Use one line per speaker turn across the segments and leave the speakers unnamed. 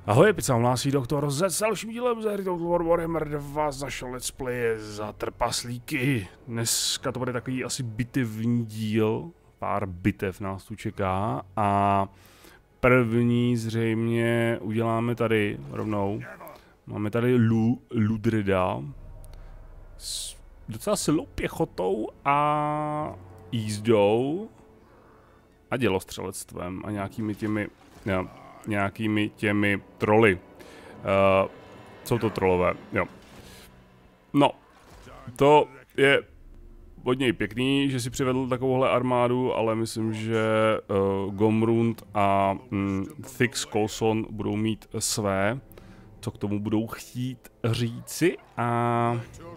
Ahoj, pizza hlásí doktor Z s dalším dílem ze hry Warhammer 2 z našeho let's play za trpaslíky. Dneska to bude takový asi bitevní díl, pár bitev nás tu čeká a první zřejmě uděláme tady rovnou. Máme tady Ludrida s docela silnou pěchotou a jízdou a dělostřelectvem a nějakými těmi troly. Jsou to trolové, jo. No, to je od něj pěkný, že si přivedl takovouhle armádu, ale myslím, že Gomrund a Thix Coulson budou mít své, co k tomu budou chtít říci a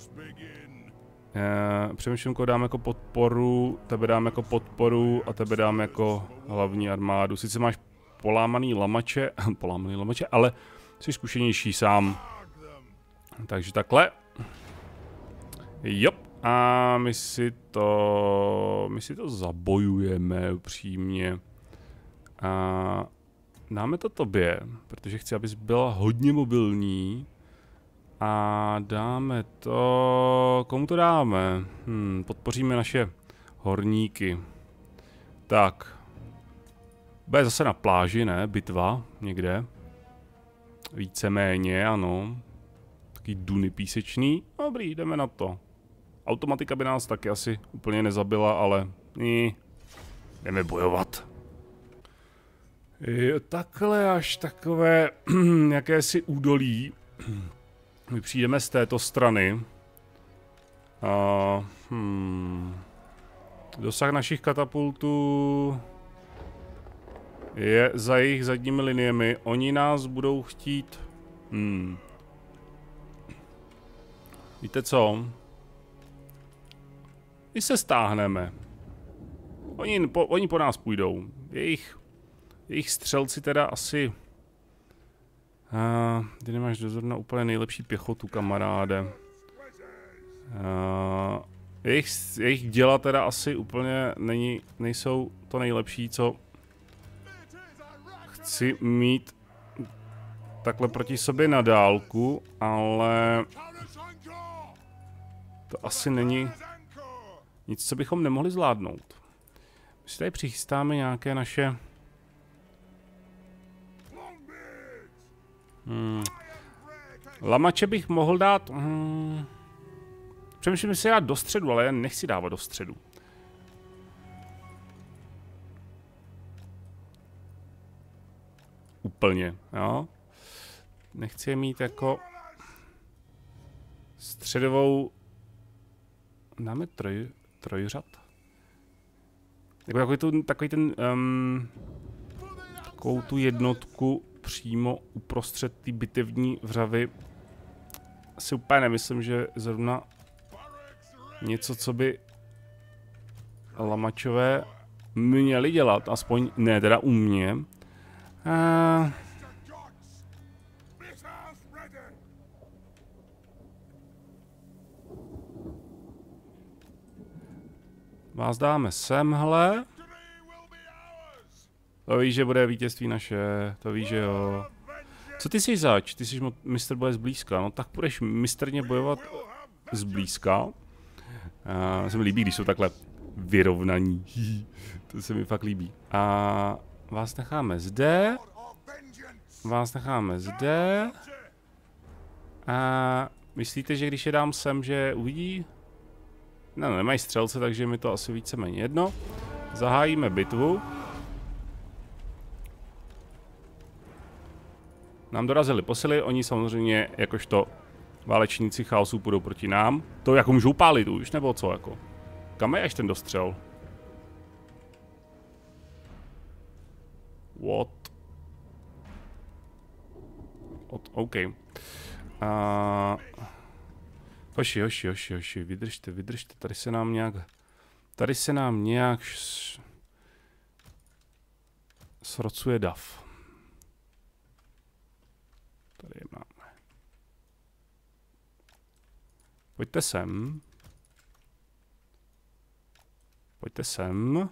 přemýšlím, koho dám jako podporu, tebe dám jako podporu a tebe dám jako hlavní armádu. Sice máš polámaný lamače, ale jsi zkušenější sám. Takže takhle. Jop. A my si to zabojujeme upřímně. A dáme to tobě, protože chci, abys byla hodně mobilní. A dáme to... Komu to dáme? Podpoříme naše horníky. Tak. Bude zase na pláži, ne? Bitva někde. Víceméně, ano. Taký duny písečný. Dobrý, jdeme na to. Automatika by nás taky asi úplně nezabila, ale jdeme bojovat. Jo, takhle až takové jakési údolí. My přijdeme z této strany. Dosah našich katapultů je za jejich zadními liniemi. Oni nás budou chtít... Víte co? My se stáhneme. Oni po nás půjdou. Jejich střelci teda asi... Ty nemáš dozor na úplně nejlepší pěchotu, kamaráde. Jejich děla teda asi úplně nejsou to nejlepší, co chci mít takhle proti sobě na dálku, ale to asi není nic, co bychom nemohli zvládnout. My si tady přichystáme nějaké naše... Lamače bych mohl dát... Přemýšlím, že si dát do středu, ale já nechci dávat do středu. Úplně, jo. Nechci je mít jako... středovou... Dáme trojřad? Jako takovou tu jednotku přímo uprostřed té bitevní vřavy. Asi úplně nemyslím, že zrovna něco, co by lamačové měli dělat, aspoň ne teda u mě. Vás dáme semhle. To víš, že bude vítězství naše, to víš, že jo. Co ty jsi zač? Ty jsi mistr boje zblízka, no tak budeš mistrně bojovat zblízka. Se mi líbí, když jsou takhle vyrovnaní. To se mi fakt líbí. A vás necháme zde. A myslíte, že když je dám sem, že uvidí? No, nemají střelce, takže mi to asi víceméně jedno. Zahájíme bitvu. Nám dorazili posily, oni samozřejmě jakožto válečníci chaosu půjdou proti nám. To jako můžou pálit už, nebo co jako? Kam je až ten dostřel? What? OK. Hoši, vydržte, tady se nám nějak srocuje dav. Tady je máme. Pojďte sem.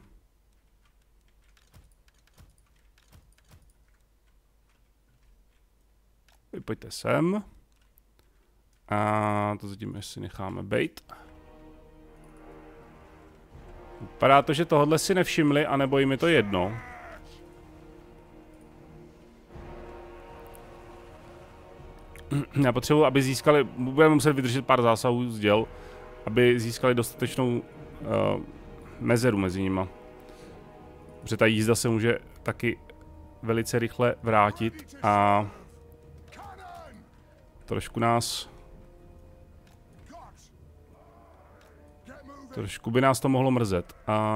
Vy pojďte sem. A to zatím ještě necháme bejt. Vypadá to, že tohle si nevšimli, anebo jim je to jedno. Já potřebuji, aby získali, budeme muset vydržet pár zásahů z děl, aby získali dostatečnou mezeru mezi nima. Protože ta jízda se může taky velice rychle vrátit a trošku by nás to mohlo mrzet.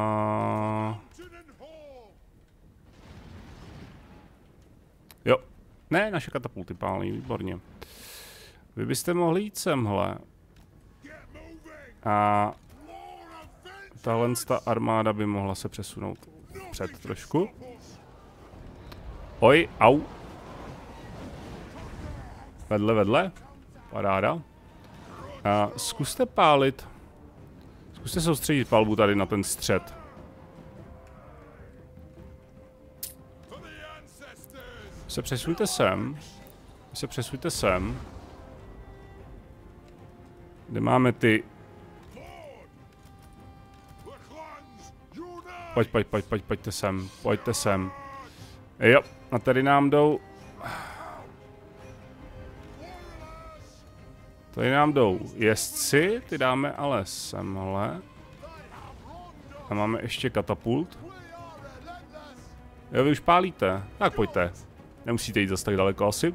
Jo, ne, naše katapulty pálí, výborně. Vy byste mohli jít semhle. A tahle armáda by mohla se přesunout před trošku. Oj, au. Vedle. Paráda. A zkuste pálit. Zkuste soustředit palbu tady na ten střed. Se přesuňte sem. Kde máme ty... Pojďte sem. Jo, a tady nám jdou... Tady nám jdou jezdci, ty dáme ale semhle. A máme ještě katapult. Jo, vy už pálíte. Tak pojďte. Nemusíte jít zase tak daleko asi.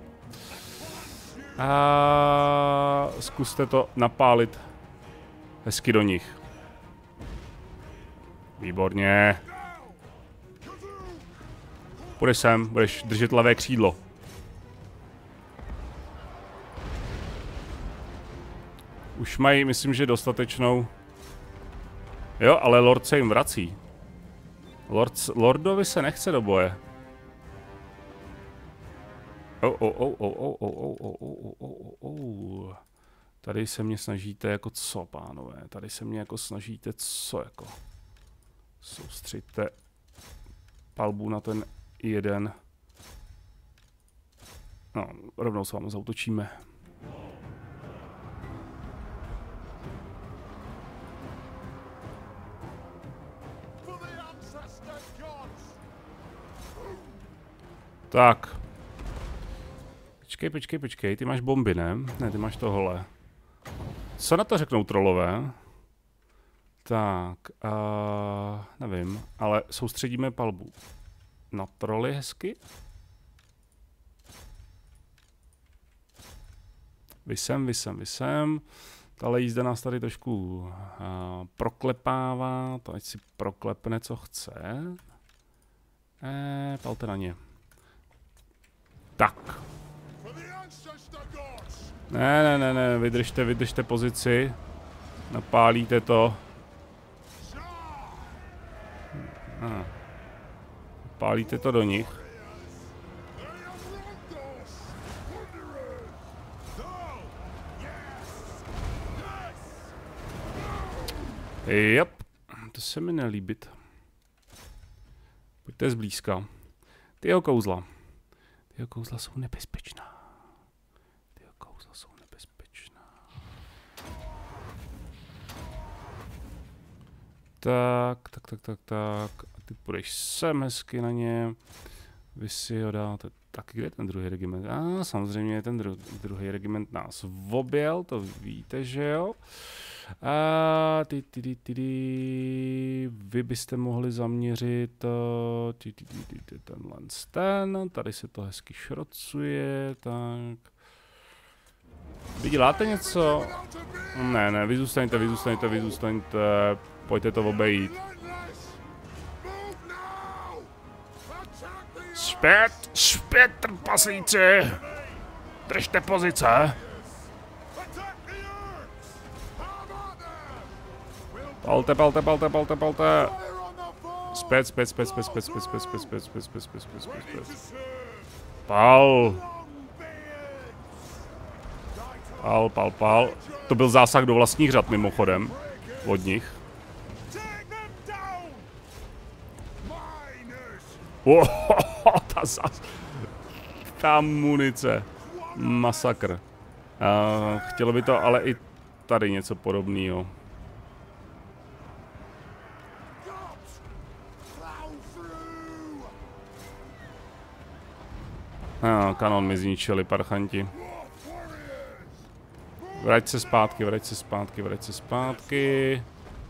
A zkuste to napálit hezky do nich. Výborně. Půjdeš sem, budeš držet levé křídlo. Už mají, myslím, že dostatečnou... Jo, ale Lord se jim vrací. Lordovi se nechce do boje. Tady se mě snažíte jako co, pánové? Tady se mě jako snažíte co jako? Soustřeďte palbu na ten jeden. No, rovnou s vámi zautočíme. Tak. Počkej, ty máš bomby, ne? Ne, ty máš tohle. Co na to řeknou trolové? Tak, nevím, ale soustředíme palbu na troly hezky. Vy sem. Tahle jízda nás tady trošku proklepává, to ať si proklepne, co chce. Palte na ně. Tak. Ne, vydržte pozici. Napálíte to. Pálíte to do nich. Jop, to se mi nelíbí. Pojďte zblízka. Ty jeho kouzla jsou nebezpečná. Tak. A ty půjdeš sem hezky na ně. Vy si ho dáte. Tak kde je ten druhý regiment? Samozřejmě ten druhý regiment nás objel, to víte, že jo? Vy byste mohli zaměřit tenhle. Tady se to hezky šrocuje, tak. Vy děláte něco? Ne, vy zůstaňte. Pojďte to obejít. Zpět, trpaslíci! Držte pozice! Palte! Zpět. Pal. To byl zásah do vlastních řad mimochodem. Od nich. Ta munice. masakr. Chtělo by to ale i tady něco podobného. Kanon mi zničili, parchanti. Vrať se zpátky, vrať se zpátky, vrať se zpátky.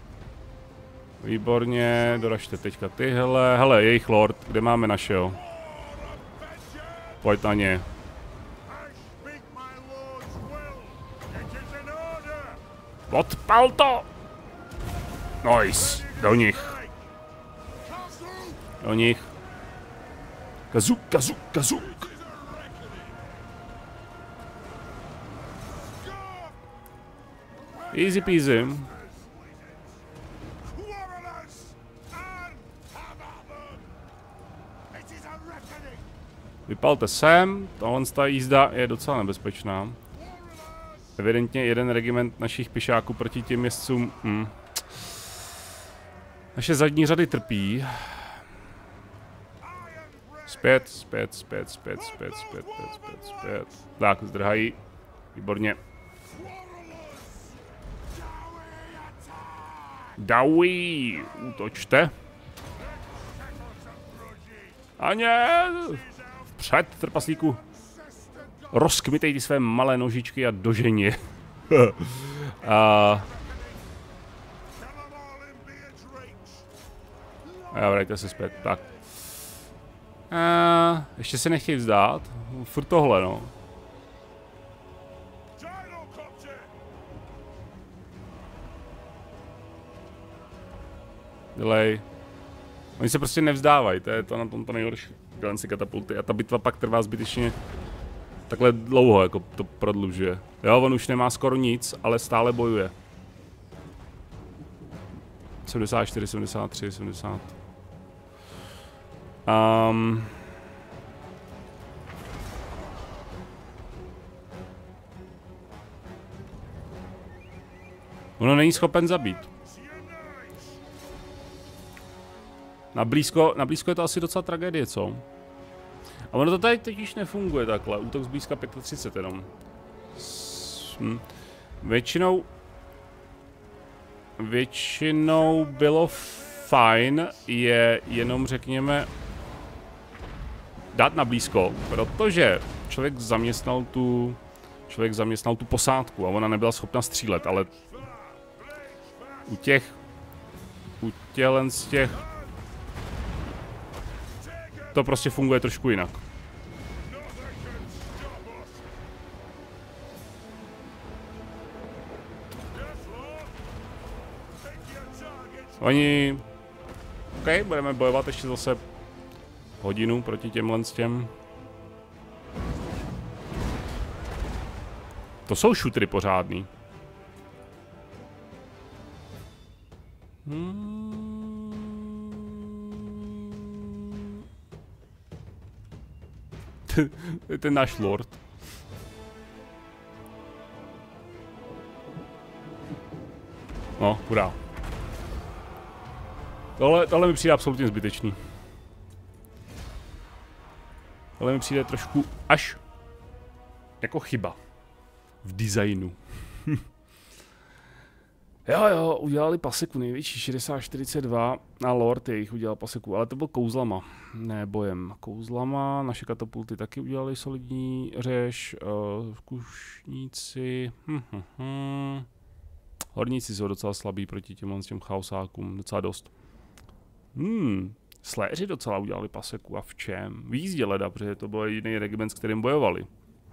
Výborně, doražte teďka tyhle. Hele, jejich lord, kde máme našeho? Pojď na ně. Odpal to! Nice, do nich. Do nich. Kazuk, kazuk, kazuk. Easy peasy. Vypalte sem, tohle ta jízda je docela nebezpečná. Evidentně jeden regiment našich pišáků proti těm jezdcům. Naše zadní řady trpí. Zpět, zpět, zpět, zpět, zpět, zpět, zpět, zpět, zpět. Tak, zdrhají. Výborně. Dawi, útočte. Aně! Vpřed, trpaslíku. Rozkmitej ty své malé nožičky a dožeň je. A vrajte se zpět, tak. Ještě se nechtějí vzdát. Furt tohle, no. Delay. Oni se prostě nevzdávají, to je to na tom to nejhorší. Tyhle si katapulty a ta bitva pak trvá zbytečně takhle dlouho, jako to prodlužuje. Jo, on už nemá skoro nic, ale stále bojuje. 74, 73, 70. Ono není schopen zabít. Na blízko je to asi docela tragédie, co? A ono to tady totiž nefunguje takhle, útok zblízka 35 jenom. Většinou bylo fajn je jenom řekněme dát na blízko, protože člověk zaměstnal tu posádku a ona nebyla schopna střílet, ale u těch to prostě funguje trošku jinak. Oni... OK, budeme bojovat ještě zase hodinu proti těmhle s těm. To jsou šutry pořádný. To je ten náš lord. No, hurá. Tohle mi přijde absolutně zbytečný. Tohle mi přijde trošku až jako chyba v designu. Jo, udělali paseku, největší 6042 a Lord jejich udělal paseku, ale to byl kouzlama, ne bojem. Kouzlama, naše katapulty taky udělali solidní řeš, kušníci, horníci jsou docela slabí proti těm chaosákům, docela dost. Sléři docela udělali paseku a v čem? V jízdě leda, protože to byl jediný regiment, s kterým bojovali.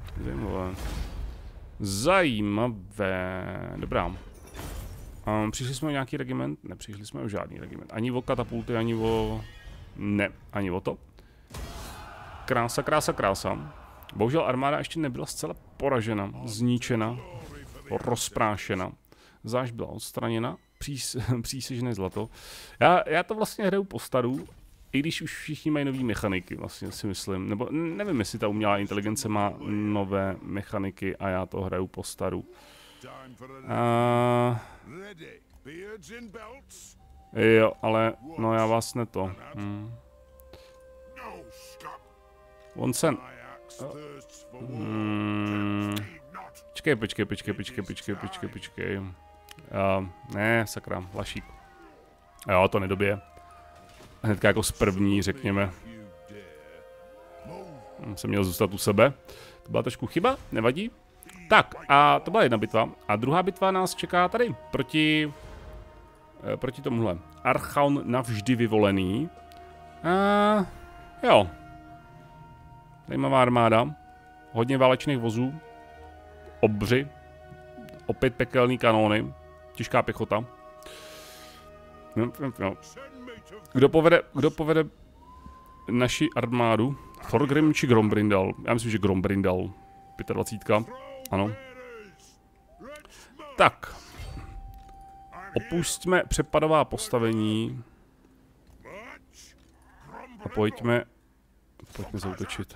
Zajímavé, dobrá. Přišli jsme o nějaký regiment? Nepřišli jsme o žádný regiment. Ani o katapulty, ani o... Ne, ani o to. Krása, krása, krása. Bohužel armáda ještě nebyla zcela poražena, zničena, rozprášena. Záž byla odstraněna, přísežné zlato. Já to vlastně hraju po staru, i když už všichni mají nové mechaniky, vlastně si myslím. Nebo nevím, jestli ta umělá inteligence má nové mechaniky a já to hraju po staru. Jo, ale no já vás neto. On se... Počkej. Ne, sakra, lašík. Jo, to nedobije. Hnedka jako z první, řekněme. Jsem měl zůstat u sebe. To byla trošku chyba, nevadí. Tak, a to byla jedna bitva. A druhá bitva nás čeká tady, proti tomuhle. Archaon navždy vyvolený. Jo. Zajímavá armáda. Hodně válečných vozů. Obři. Opět pekelný kanóny. Těžká pěchota. Jo. Kdo povede naši armádu? Thorgrim či Grombrindal? Já myslím, že Grombrindal. 25. Ano. Tak. Opustíme přepadová postavení. A pojďme zautočit.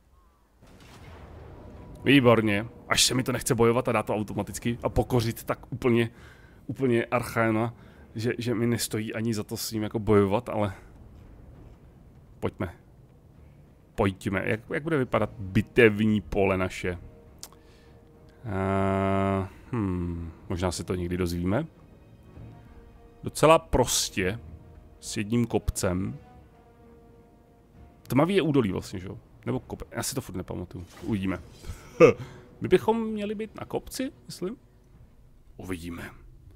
Výborně. Až se mi to nechce bojovat a dá to automaticky a pokořit tak úplně Archaona, že mi nestojí ani za to s ním jako bojovat, ale pojďme. Jak bude vypadat bitevní pole naše? Možná se to někdy dozvíme. Docela prostě, s jedním kopcem. Tmavý je údolí vlastně, že jo? Nebo kopec, já si to furt nepamatuju. Uvidíme. My bychom měli být na kopci, myslím? Uvidíme.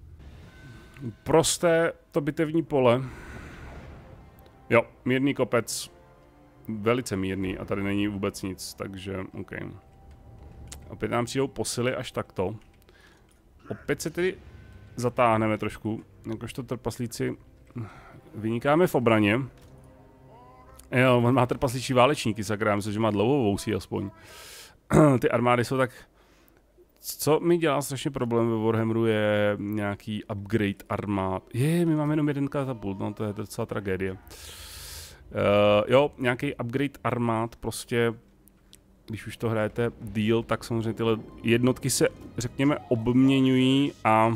Prosté to bitevní pole. Jo, mírný kopec. Velice mírný a tady není vůbec nic, takže OK. Opět nám přijdou posily až takto. Opět se tedy zatáhneme trošku, jakožto trpaslíci vynikáme v obraně. Jo, on má trpaslíčí válečníky, sakra, myslím, že má dlouhou vousí aspoň. Ty armády jsou tak... Co mi dělá strašně problém ve Warhammeru je nějaký upgrade armád. My máme jenom jeden katapult, no to je docela tragédie. Jo, nějaký upgrade armád, prostě, když už to hrajete díl, tak samozřejmě tyhle jednotky se, řekněme, obměňují a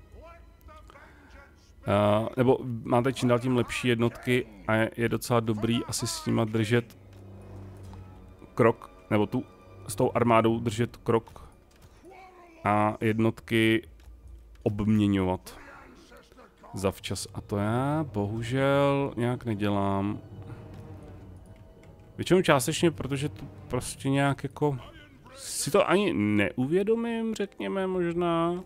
nebo máte čím dál tím lepší jednotky a je docela dobrý asi s nima držet krok, nebo s tou armádou držet krok a jednotky obměňovat zavčas. A to já bohužel nějak nedělám. Většinou částečně, protože to prostě nějak jako si to ani neuvědomím, řekněme možná.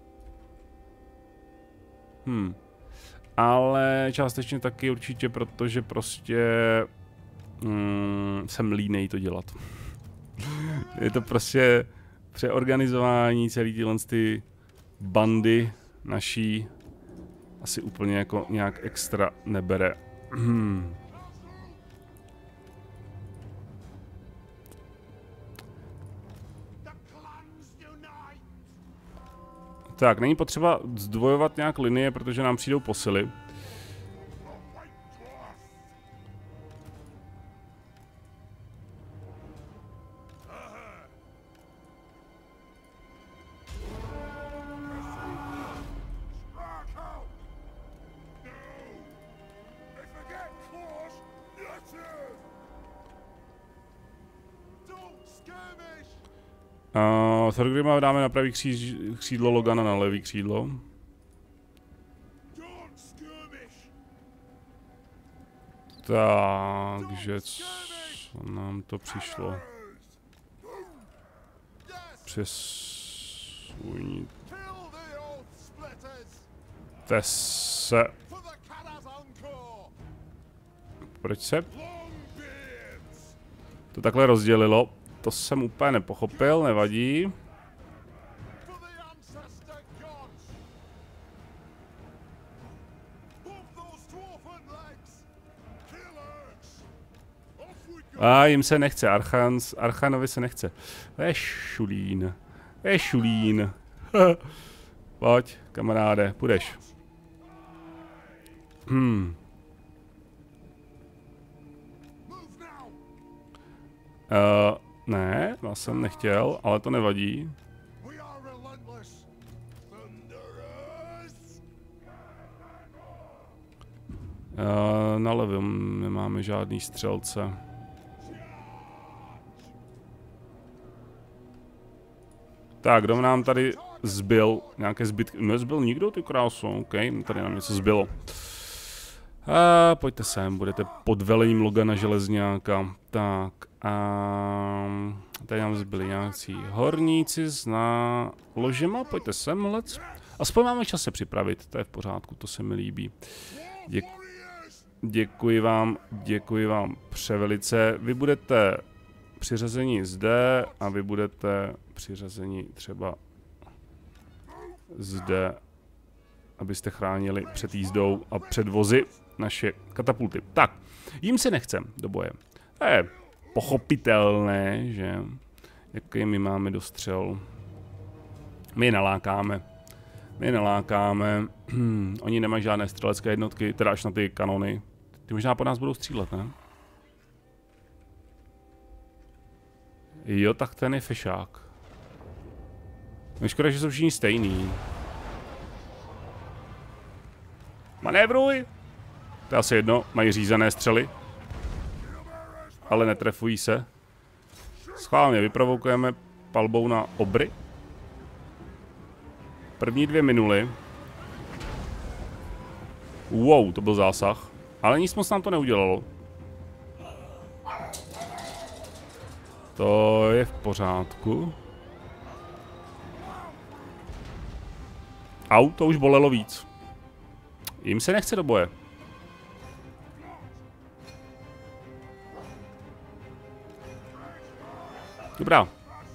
Ale částečně taky určitě, protože prostě jsem línej to dělat. Je to prostě přeorganizování celý ty bandy naší asi úplně jako nějak extra nebere. Tak, není potřeba zdvojovat nějak linie, protože nám přijdou posily. Thorgrima dáme na pravý křídlo, Logana na levý křídlo. Takže co nám to přišlo? Přesuňte se. Proč se to takhle rozdělilo? To jsem úplně nepochopil, nevadí. A jim se nechce, Archanovi se nechce. To je šulín. To je šulín. Pojď, kamaráde, půjdeš. Ne, já jsem nechtěl, ale to nevadí. Na levém nemáme žádný střelce. Tak, kdo nám tady zbyl? Nějaké zbytky? Nezbyl nikdo, ty kráso. OK, tady nám něco zbylo. Pojďte sem, budete pod velením Logana Železňáka. Tak, tady nám zbyli nějací horníci s náložema, pojďte sem, lec. Aspoň máme čas se připravit, to je v pořádku, to se mi líbí. Děkuji vám převelice. Vy budete přiřazení zde a vy budete přiřazení třeba zde, abyste chránili před jízdou a před vozy naše katapulty. Tak, jim se nechcem do boje. To je pochopitelné, že jaký my máme dostřel. My je nalákáme. Oni nemají žádné střelecké jednotky, teda až na ty kanony. Ty možná po nás budou střílet, ne? Jo, tak ten je fešák. Škoda, že jsou všichni stejný. Manévruj! To je asi jedno, mají řízené střely. Ale netrefují se. Schválně vyprovokujeme palbou na obry. První 2 minuly. Wow, to byl zásah. Ale nic moc nám to neudělalo. To je v pořádku. Au, to už bolelo víc. Jim se nechce do boje. Dobrá.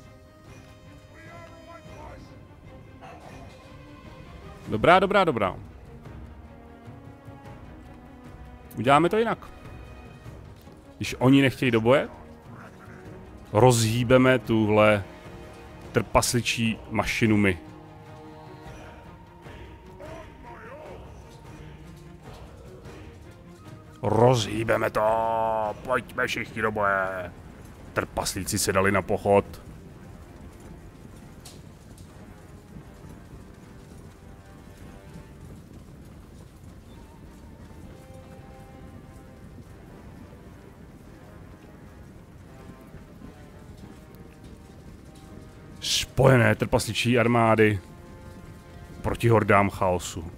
Dobrá. Uděláme to jinak. Když oni nechtějí do boje, rozhýbeme tuhle trpasličí mašinu my. Rozhýbeme to! Pojďme všichni do boje! Trpaslíci se dali na pochod. Spojené trpasličí armády proti hordám chaosu.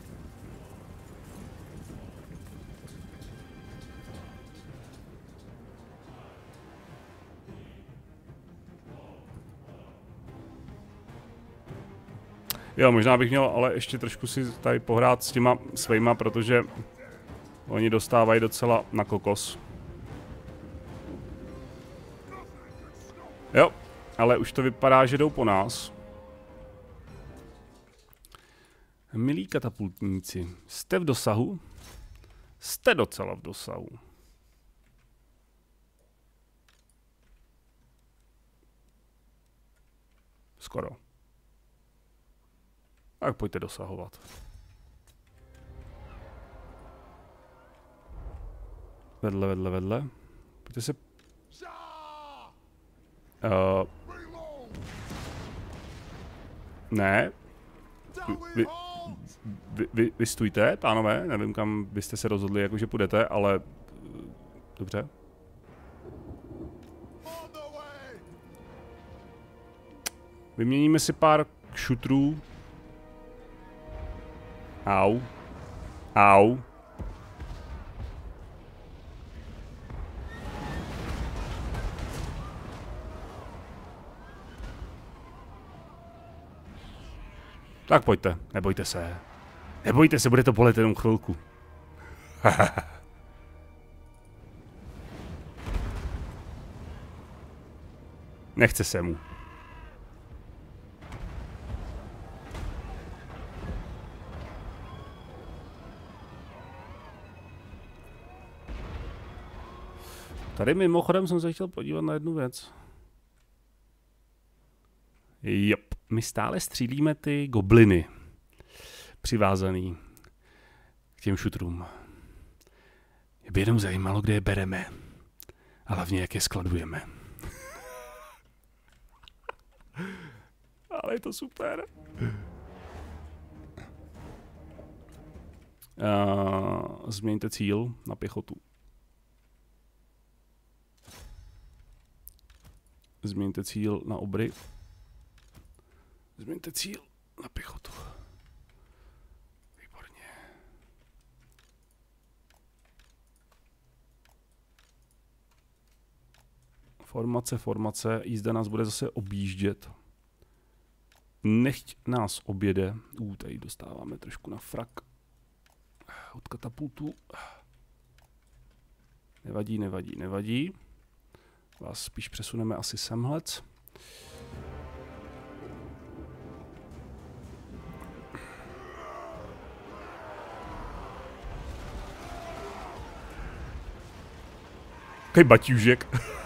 Jo, možná bych měl ale ještě trošku si tady pohrát s těma svejma, protože oni dostávají docela na kokos. Jo, ale už to vypadá, že jdou po nás. Milí katapultníci, jste v dosahu? Jste docela v dosahu. Skoro. Tak pojďte dosahovat. Vedle. Pojďte se... Ne. Vy stůjte, pánové. Nevím, kam byste se rozhodli, jakože půjdete, ale... Dobře. Vyměníme si pár šutrů. Au. Tak pojďte, nebojte se. Nebojte se, bude to bolet jenom chvilku. Nechce se mu. Tady mimochodem jsem se chtěl podívat na jednu věc. Jop, my stále střílíme ty gobliny. Přivázaný k těm šutrům. Mě by jenom zajímalo, kde je bereme. A hlavně, jak je skladujeme. Ale je to super. Změňte cíl na pěchotu. Změňte cíl na obry. Změňte cíl na pěchotu. Výborně. Formace, jízda nás bude zase objíždět. Nechť nás objede. Tady dostáváme trošku na frak. Od katapultu. Nevadí. Vás spíš přesuneme asi semhlec. Jaký baťůžek.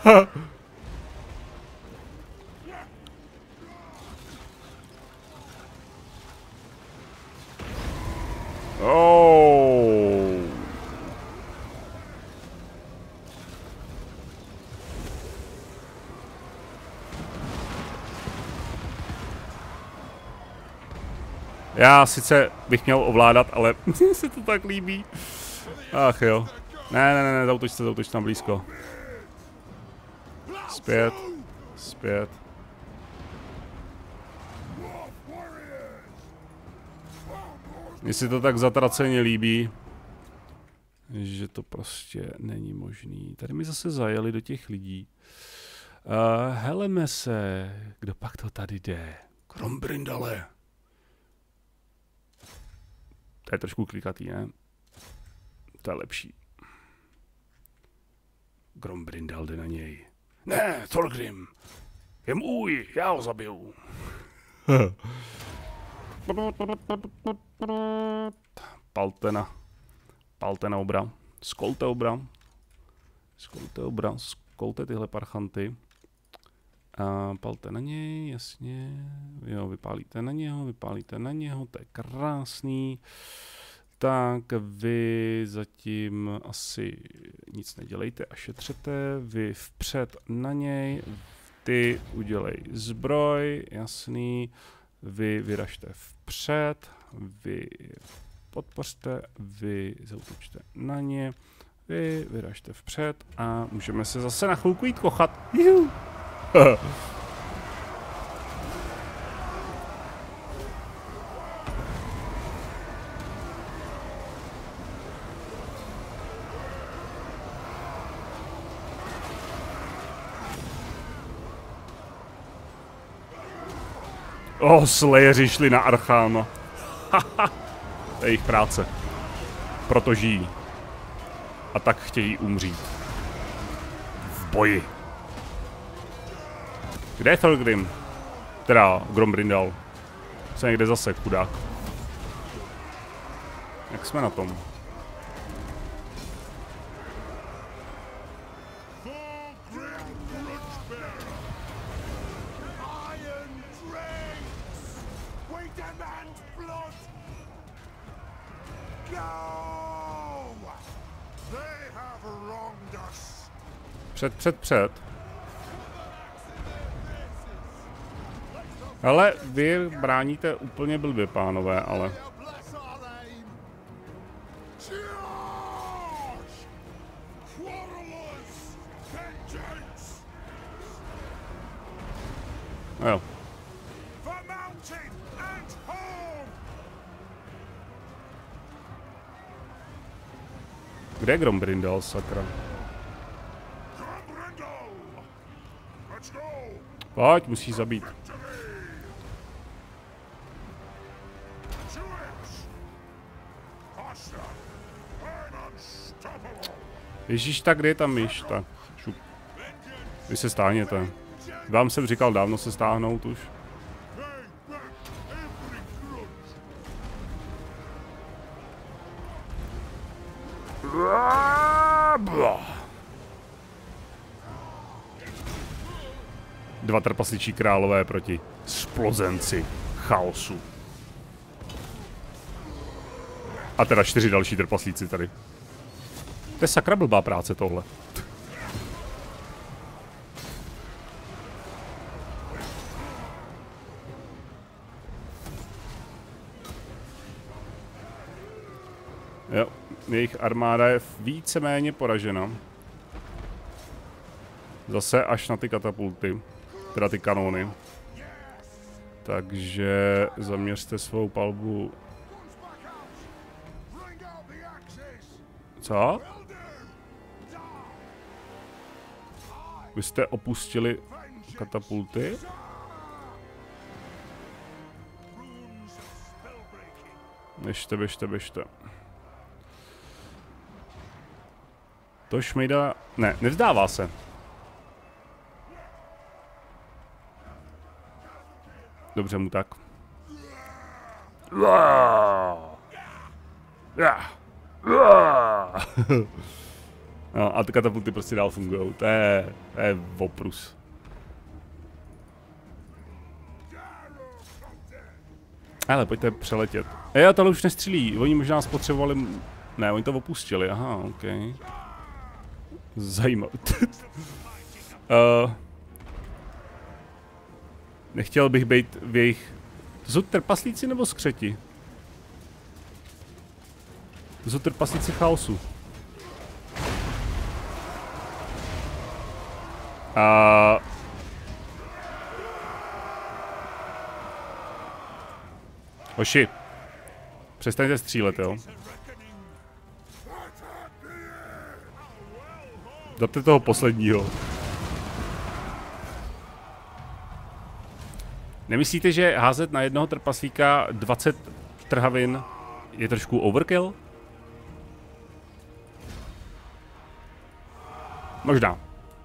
Já sice bych měl ovládat, ale mně se to tak líbí. Ach jo. Ne, zautoč tam blízko. Zpět. Mně se to tak zatraceně líbí, že to prostě není možný. Tady mi zase zajeli do těch lidí. Heleme se, kdo pak to tady jde? Grombrindale. To je trošku klikatý, ne? To je lepší. Grombrindal jde na něj. Ne, Thorgrim. Je můj, já ho zabiju. Paltena obra. Skolte obra. Skolte tyhle parchanty. Palte na něj, jasně. Jo, vypálíte na něho, to je krásný. Tak vy zatím asi nic nedělejte a šetřete. Vy vpřed na něj. Ty udělej zbroj, jasný. Vy vyražte vpřed. Vy podpořte, vy zautočte na ně. Vy vyražte vpřed a můžeme se zase na chvilku jít kochat. Juhu. Slayeri šli na Archáma. To je jejich práce. Proto žijí. A tak chtějí umřít. V boji. Kde je Thorgrim? Teda Grombrindal. Se někde zase, chudák. Jak jsme na tom? Před. Ale vy bráníte úplně blbě, pánové, ale... Jo. Kde je Grombrindal, sakra? Pojď, musíš zabít. Ježíš, tak kde je ta myš? Tak, šup. Vy se stáhněte. Vám jsem říkal dávno se stáhnout už. Dva trpasličí králové proti splozenci chaosu. A teda 4 další trpaslíci tady. To je sakra blbá práce tohle. Jo, jejich armáda je víceméně poražena. Zase až na ty katapulty. Teda ty kanóny. Takže zaměřte svou palbu. Co? Vy jste opustili katapulty? Běžte. To šmejda... Ne, nevzdává se. Dobře mu tak. No, a ty katapulty prostě dál fungujou. To je oprus. Ale pojďte přeletět. Jo, tohle už nestřílí. Oni možná spotřebovali... Ne, oni to opustili. Aha, ok. Zajímavé. Nechtěl bych být v jejich... To jsou trpaslíci nebo skřeti? To jsou trpaslíci chaosu. Hoši, přestaňte střílet, jo? Dapte toho posledního. Nemyslíte, že házet na jednoho trpaslíka 20 trhavin je trošku overkill? Možná.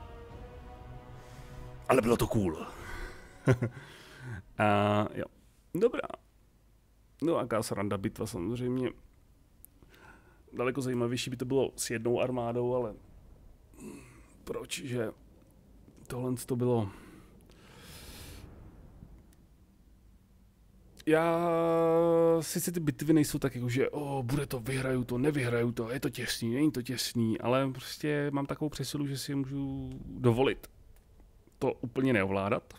Ale bylo to cool. Jo. Dobrá. No a jaká sranda bitva samozřejmě. Daleko zajímavější by to bylo s jednou armádou, ale proč, že tohle to bylo... Sice ty bitvy nejsou tak jako, že bude to, vyhraju to, nevyhraju to, je to těsný, není to těsný, ale prostě mám takovou přesilu, že si můžu dovolit to úplně neovládat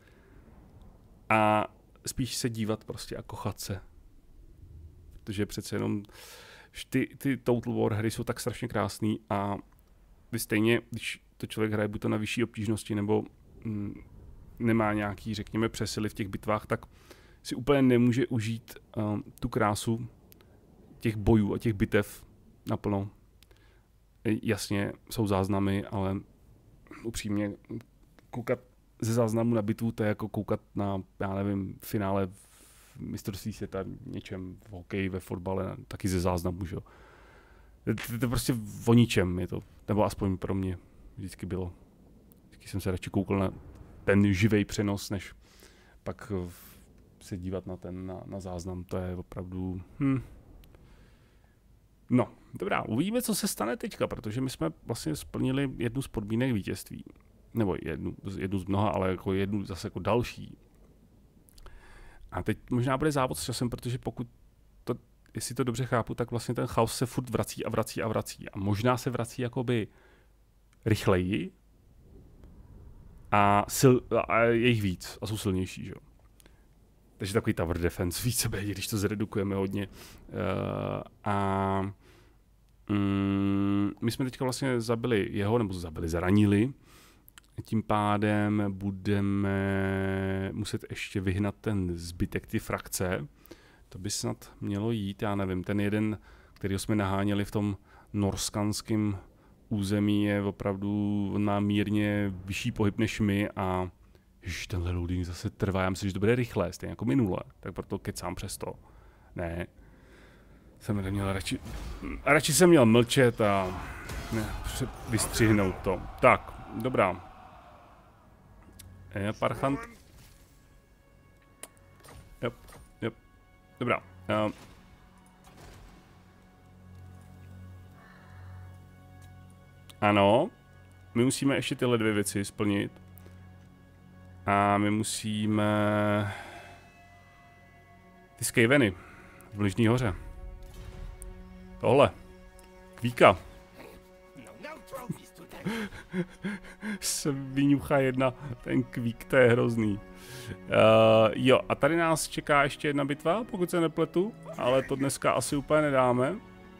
a spíš se dívat prostě a kochat se. Protože přece jenom ty Total War hry jsou tak strašně krásný a vy stejně, když to člověk hraje buď to na vyšší obtížnosti nebo nemá nějaký, řekněme, přesily v těch bitvách, tak si úplně nemůže užít tu krásu těch bojů a těch bitev naplno. Jasně, jsou záznamy, ale upřímně koukat ze záznamu na bitvu, to je jako koukat na, já nevím, finále v mistrovství světa, něčem v hokeji, ve fotbale, taky ze záznamu, že jo. To je prostě o ničem, je to, nebo aspoň pro mě vždycky bylo. Vždycky jsem se radši koukal na ten živej přenos, než pak se dívat na záznam, to je opravdu... No, dobrá, uvidíme, co se stane teďka, protože my jsme vlastně splnili jednu z podmínek vítězství. Nebo jednu z mnoha, ale jako jednu zase jako další. A teď možná bude závod s časem, protože pokud to, jestli to dobře chápu, tak vlastně ten chaos se furt vrací. A možná se vrací jakoby rychleji a je jich víc a jsou silnější, že jo. Takže takový tower defense víceméně, když to zredukujeme hodně. My jsme teďka vlastně zranili. Tím pádem budeme muset ještě vyhnat ten zbytek ty frakce. To by snad mělo jít, já nevím. Ten jeden, který jsme naháněli v tom norskanském území, je opravdu na mírně vyšší pohyb než my a ježiš, tenhle loading zase trvá, já myslím, že to bude rychlé, stejně jako minule, tak proto kecám přes to. Ne, jsem neměl radši jsem měl mlčet a vystřihnout to. Tak, dobrá. Parchant. Yep. Dobrá. Ano, my musíme ještě tyhle dvě věci splnit. A my musíme ty skaveny v Mližní hoře. Tohle. Kvíka. Se vyňuchá jedna, ten kvík, to je hrozný. Jo, a tady nás čeká ještě jedna bitva, pokud se nepletu, ale to dneska asi úplně nedáme.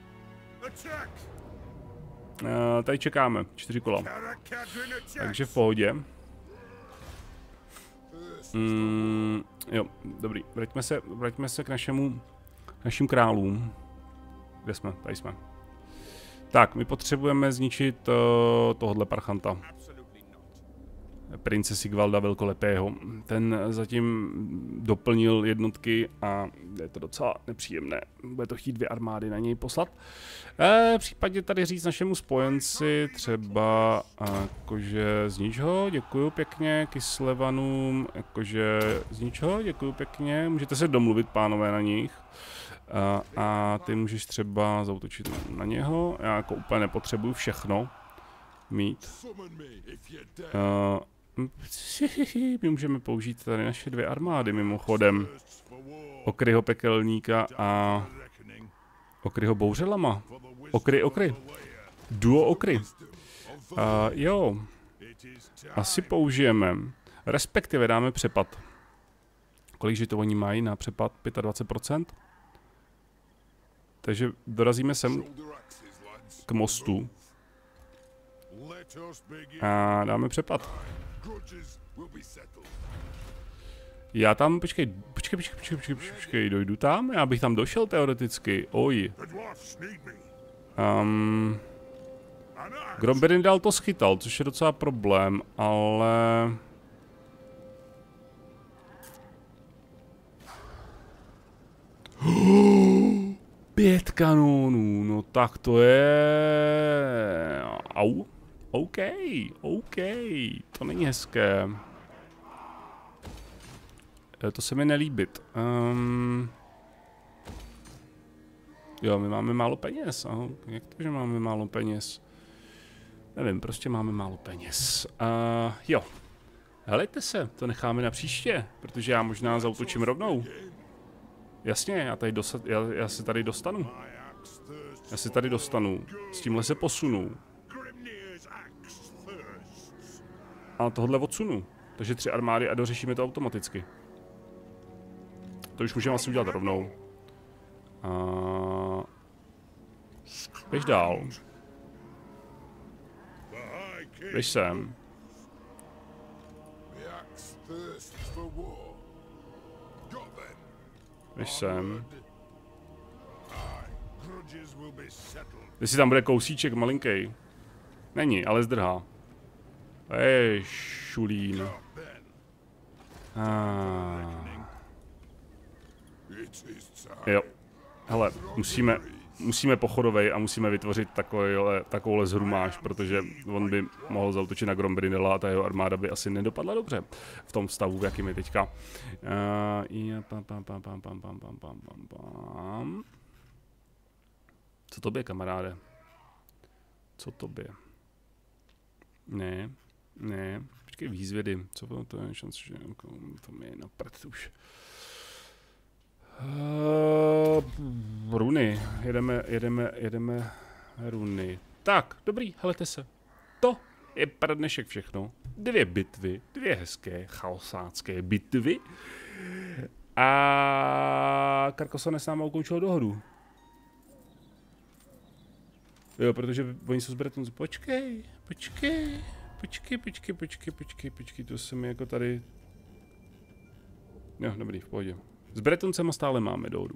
Tady čekáme, 4 kola. Takže v pohodě. Jo, dobrý. Vraťme se k našim králům. Kde jsme? Tady jsme. Tak, my potřebujeme zničit tohohle parchanta. Prince Sigvalda Velkolepého. Ten zatím doplnil jednotky a je to docela nepříjemné. Bude to chtít 2 armády na něj poslat. Případně tady říct našemu spojenci třeba jakože znič ho, děkuju pěkně, Kislevanům, jakože znič ho, děkuju pěkně. Můžete se domluvit, pánové, na nich. A ty můžeš třeba zaútočit na něho. Já jako úplně nepotřebuju všechno mít. My můžeme použít tady naše 2 armády mimochodem. Okryho pekelníka a Okryho bouřelama. Okry. Duo Okry. Jo. Asi použijeme. Respektive dáme přepad. Kolik že to oni mají na přepad? 25%? Takže dorazíme sem k mostu. A dáme přepad. Já tam, počkej, dojdu tam? Já bych tam došel teoreticky, oj. Gromberindal to schytal, což je docela problém, ale... Pět kanónů, no tak to je... Au. OK, to není hezké. To se mi nelíbit. Jo, my máme málo peněz. Aha, jak to, že máme málo peněz? Nevím, prostě máme málo peněz. Jo. Helejte se, to necháme na příště, protože já možná zaútočím rovnou. Jasně, já se tady dostanu. S tímhle se posunu. A tohle odsunu. Takže 3 armády a dořešíme to automaticky. To už můžeme asi udělat rovnou. Běž dál. Běž sem. Běž sem. Jestli tam bude kousíček malinkej. Není, ale zdrhá. Šulín. Jo. Hele, musíme pochodovej a musíme vytvořit takovouhle zhrumáž, protože on by mohl zaútočit na Gromberindala a ta jeho armáda by asi nedopadla dobře v tom stavu, v jakým je teďka. Co to by, kamaráde? Co to by? Ne. Počkej, výzvědy. Co to je šance, že to mi je na prd už. Runy. Jedeme runy. Tak, dobrý, helejte se. To je pro dnešek všechno. 2 bitvy, 2 hezké chaosácké bitvy. A Carcassonne s náma ukončil dohodu. Jo, protože oni jsou z Bretonci. Počkej, to se mi jako tady... Jo, dobrý, v pohodě. S Bretoncema stále máme dohodu.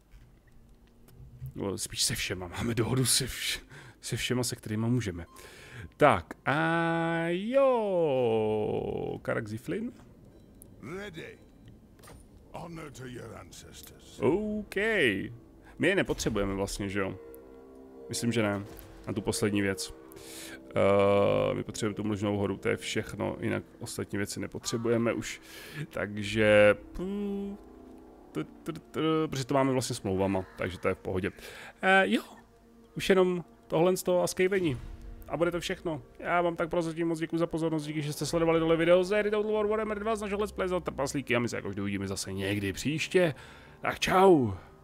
No, spíš se všema máme dohodu, se všema, se kterýma můžeme. Tak, a jo, Karak-Ziflin. OK. My je nepotřebujeme vlastně, že jo? Myslím, že ne. Na tu poslední věc. My potřebujeme tu Mlžnou horu, to je všechno, jinak ostatní věci nepotřebujeme už. Takže... Protože to máme vlastně smlouvama, takže to je v pohodě. Jo, už jenom tohle z toho a skejvení. A bude to všechno. Já vám tak prozatím moc děkuji za pozornost, díky, že jste sledovali tohle video z hry Total War Warhammer 2 z našeho Let's Play za trpaslíky a my se jakož uvidíme zase někdy příště. Tak čau.